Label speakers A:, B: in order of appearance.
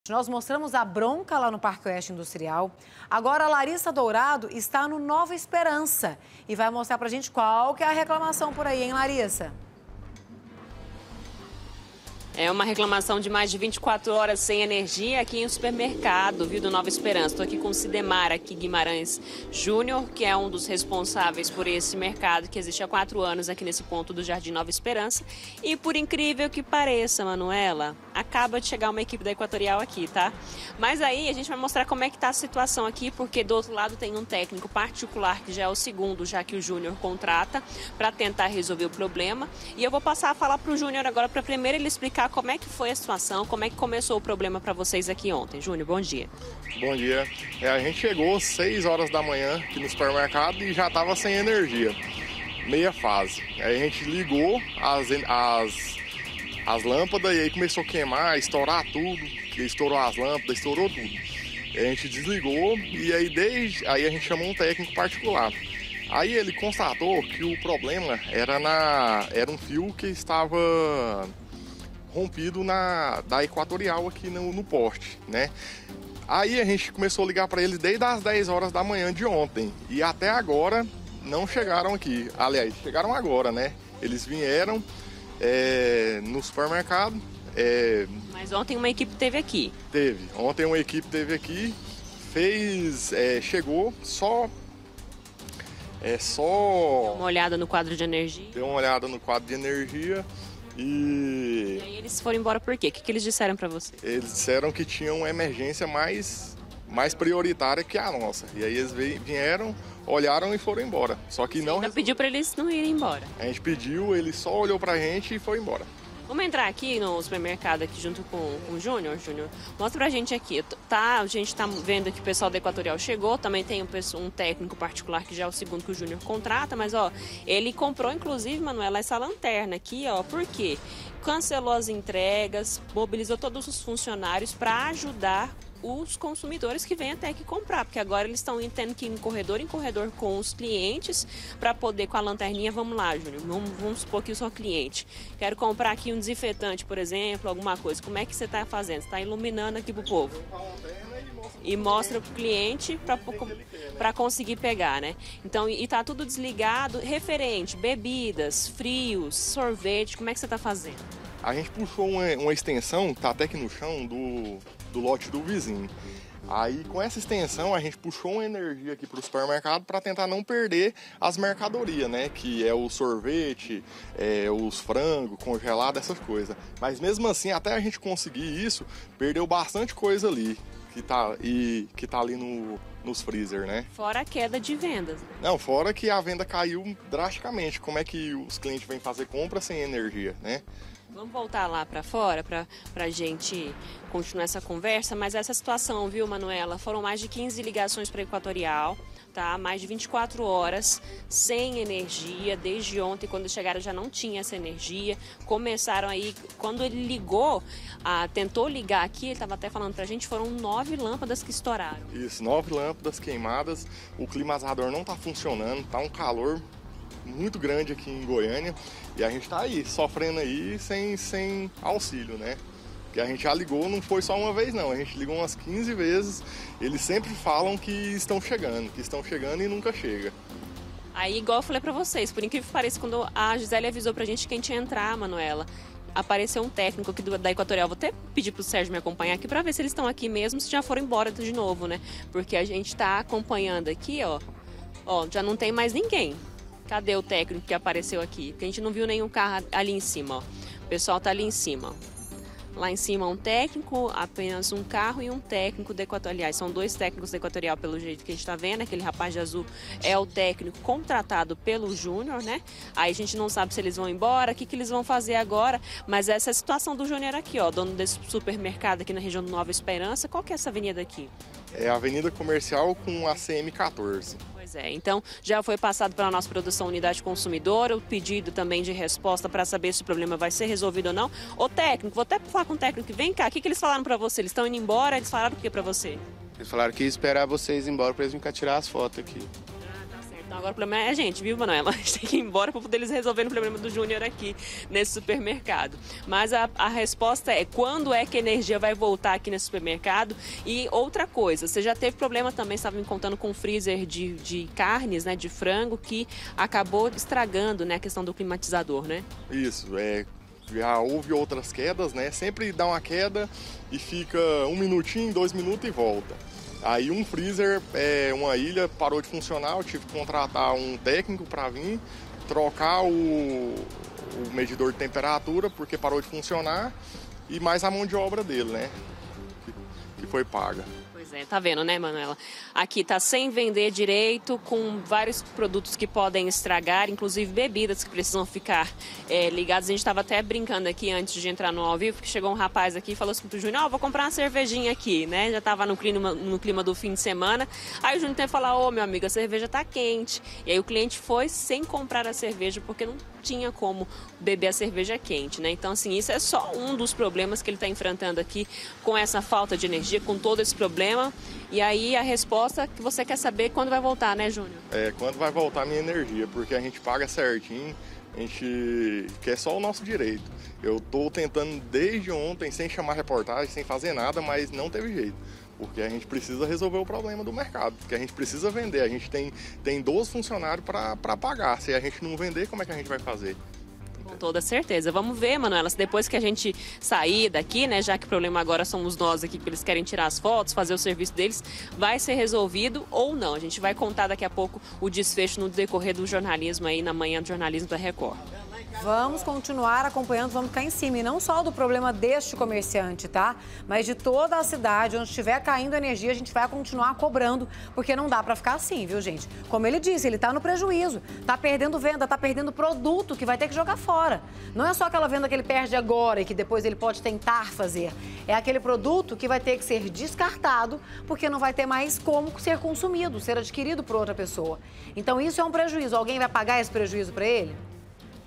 A: Nós mostramos a bronca lá no Parque Oeste Industrial. Agora a Larissa Dourado está no Nova Esperança e vai mostrar pra gente qual que é a reclamação por aí, hein, Larissa?
B: É uma reclamação de mais de 24 horas sem energia aqui em um supermercado, viu, do Nova Esperança. Estou aqui com o Cidemar aqui Guimarães Júnior, que é um dos responsáveis por esse mercado que existe há 4 anos aqui nesse ponto do Jardim Nova Esperança. E por incrível que pareça, Manuela, acaba de chegar uma equipe da Equatorial aqui, tá? Mas aí a gente vai mostrar como é que tá a situação aqui, porque do outro lado tem um técnico particular, que já é o segundo, já que o Júnior contrata, para tentar resolver o problema. E eu vou passar a falar para o Júnior agora, para primeiro ele explicar como é que foi a situação, como é que começou o problema para vocês aqui ontem. Júnior, bom dia.
C: Bom dia. A gente chegou às 6 horas da manhã aqui no supermercado e já estava sem energia, meia fase. Aí a gente ligou as lâmpadas e aí começou a queimar, estourar tudo, estourou as lâmpadas, estourou tudo. Aí a gente desligou e aí a gente chamou um técnico particular. Aí ele constatou que o problema era um fio que estava rompido da Equatorial aqui no poste, né? Aí a gente começou a ligar para eles desde as 10 horas da manhã de ontem e até agora não chegaram aqui. Aliás, chegaram agora, né? Eles vieram no supermercado.
B: Mas ontem uma equipe teve aqui.
C: Teve. Ontem uma equipe teve aqui, chegou só...
B: Deu uma olhada no quadro de energia.
C: Deu uma olhada no quadro de energia.
B: E aí eles foram embora por quê? O que eles disseram para você?
C: Eles disseram que tinham uma emergência mais prioritária que a nossa. E aí eles vieram, olharam e foram embora. Só que não...
B: Ainda pediu para eles não irem embora.
C: A gente pediu, ele só olhou pra gente e foi embora.
B: Vamos entrar aqui no supermercado aqui junto com o Júnior. Júnior, mostra pra gente aqui. Tá, a gente tá vendo que o pessoal da Equatorial chegou, também tem um técnico particular que já é o segundo que o Júnior contrata, mas ó, ele comprou inclusive, Manuela, essa lanterna aqui, ó, por quê? Cancelou as entregas, mobilizou todos os funcionários para ajudar os consumidores que vêm até aqui comprar, porque agora eles estão tendo que ir em corredor com os clientes para poder, com a lanterninha, vamos lá, Júnior, vamos supor que eu sou cliente, quero comprar aqui um desinfetante, por exemplo, alguma coisa, como é que você está fazendo? Você está iluminando aqui para o povo e mostra para o cliente para conseguir pegar, né? Então, e tá tudo desligado, referente, bebidas, frios, sorvete, como é que você está fazendo?
C: A gente puxou uma extensão, tá até aqui no chão, do lote do vizinho. Aí com essa extensão a gente puxou uma energia aqui para o supermercado para tentar não perder as mercadorias, né? Que é o sorvete, os frangos, congelado, essas coisas. Mas mesmo assim, até a gente conseguir isso, perdeu bastante coisa ali, que tá ali nos freezer, né?
B: Fora a queda de vendas.
C: Não, fora que a venda caiu drasticamente. Como é que os clientes vêm fazer compra sem energia, né?
B: Vamos voltar lá para fora para a gente continuar essa conversa, mas essa situação, viu, Manuela? Foram mais de 15 ligações para a Equatorial, tá? Mais de 24 horas sem energia. Desde ontem, quando chegaram, já não tinha essa energia. Começaram aí, quando ele ligou, tentou ligar aqui, ele estava até falando para a gente, foram 9 lâmpadas que estouraram.
C: Isso, 9 lâmpadas queimadas, o climatizador não está funcionando, tá um calor muito grande aqui em Goiânia e a gente tá aí, sofrendo aí sem auxílio, né? Que a gente já ligou, não foi só uma vez não, a gente ligou umas 15 vezes, eles sempre falam que estão chegando e nunca chega.
B: Aí, igual eu falei pra vocês, por incrível que pareça, quando a Gisele avisou pra gente que a gente ia entrar, Manuela, apareceu um técnico aqui da Equatorial, vou até pedir pro Sérgio me acompanhar aqui pra ver se eles estão aqui mesmo, se já foram embora de novo, né? Porque a gente tá acompanhando aqui, ó, já não tem mais ninguém. Cadê o técnico que apareceu aqui? Porque a gente não viu nenhum carro ali em cima, ó. O pessoal tá ali em cima. Lá em cima um técnico, apenas um carro e um técnico da Equatorial. Aliás, são 2 técnicos da Equatorial pelo jeito que a gente tá vendo. Aquele rapaz de azul é o técnico contratado pelo Júnior, né? Aí a gente não sabe se eles vão embora, o que eles vão fazer agora. Mas essa é a situação do Júnior aqui, ó. Dono desse supermercado aqui na região do Nova Esperança. Qual que é essa avenida aqui?
C: É a Avenida Comercial com a CM14.
B: Pois é, então já foi passado pela nossa produção Unidade Consumidora, o pedido também de resposta para saber se o problema vai ser resolvido ou não. Ô técnico, vou até falar com o técnico, vem cá, o que eles falaram para você? Eles estão indo embora, eles falaram o que para você?
D: Eles falaram que ia esperar vocês ir embora para eles vir cá tirar as fotos aqui.
B: Tá certo. Então, agora o problema é a gente, viu, Manuela? A gente tem que ir embora para poder eles resolverem o problema do Júnior aqui nesse supermercado. Mas a resposta é quando é que a energia vai voltar aqui nesse supermercado? E outra coisa, você já teve problema também, estava me contando com um freezer de carnes, né, de frango, que acabou estragando, né, a questão do climatizador, né?
C: Isso, já houve outras quedas, né? Sempre dá uma queda e fica 1 minutinho, 2 minutos e volta. Aí um freezer, uma ilha, parou de funcionar, eu tive que contratar um técnico para vir trocar o medidor de temperatura, porque parou de funcionar, e mais a mão de obra dele, né? Que foi paga.
B: Pois é, tá vendo, né, Manuela? Aqui tá sem vender direito, com vários produtos que podem estragar, inclusive bebidas que precisam ficar ligadas. A gente estava até brincando aqui antes de entrar no ao vivo, que chegou um rapaz aqui e falou assim pro Júnior, vou comprar uma cervejinha aqui, né? Já estava no clima do fim de semana. Aí o Júnior tem que falar, meu amigo, a cerveja tá quente. E aí o cliente foi sem comprar a cerveja, porque não tinha como beber a cerveja quente, né? Então, assim, isso é só um dos problemas que ele está enfrentando aqui com essa falta de energia, com todo esse problema. E aí a resposta que você quer saber quando vai voltar, né, Júnior?
C: Quando vai voltar a minha energia, porque a gente paga certinho, a gente quer só o nosso direito. Eu estou tentando desde ontem, sem chamar reportagem, sem fazer nada, mas não teve jeito. Porque a gente precisa resolver o problema do mercado, porque a gente precisa vender. A gente tem 12 funcionários para pagar. Se a gente não vender, como é que a gente vai fazer?
B: Com toda certeza. Vamos ver, Manuela, se depois que a gente sair daqui, né, já que o problema agora somos nós aqui, que eles querem tirar as fotos, fazer o serviço deles, vai ser resolvido ou não. A gente vai contar daqui a pouco o desfecho no decorrer do jornalismo aí, na manhã do jornalismo da Record.
A: Vamos continuar acompanhando, vamos ficar em cima. E não só do problema deste comerciante, tá? Mas de toda a cidade, onde estiver caindo energia, a gente vai continuar cobrando, porque não dá pra ficar assim, viu, gente? Como ele disse, ele tá no prejuízo, tá perdendo venda, tá perdendo produto que vai ter que jogar fora. Não é só aquela venda que ele perde agora e que depois ele pode tentar fazer. É aquele produto que vai ter que ser descartado, porque não vai ter mais como ser consumido, ser adquirido por outra pessoa. Então isso é um prejuízo. Alguém vai pagar esse prejuízo pra ele?